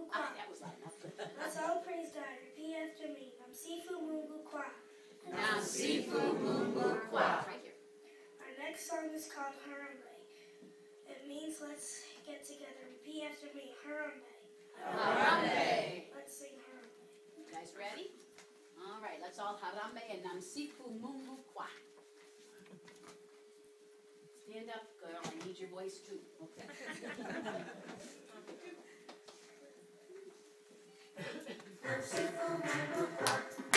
Kwa. That was loud enough. Let's all praise God. Repeat after me. Namsifu Mungu Kwa. Namsifu Mungu Kwa. Right here. Our next song is called Harambe. It means let's get together. Repeat after me. Harambe. Harambe. Let's sing Harambe. You guys ready? All right, let's all Harambe and Namsifu Mungu Kwa. Stand up, girl. I need your voice too. Okay. Namsifu Mungu Kwa.